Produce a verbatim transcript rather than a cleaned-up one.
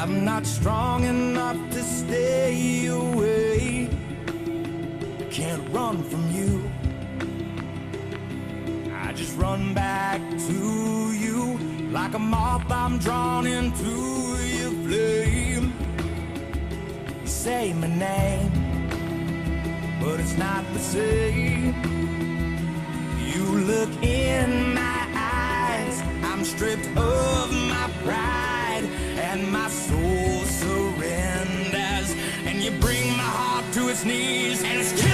I'm not strong enough to stay away. I can't run from you. I just run back to you. Like a moth I'm drawn into your flame. You say my name, but it's not the same. You look in my eyes, I'm stripped of my pride, and my soul surrenders, and you bring my heart to its knees, and it's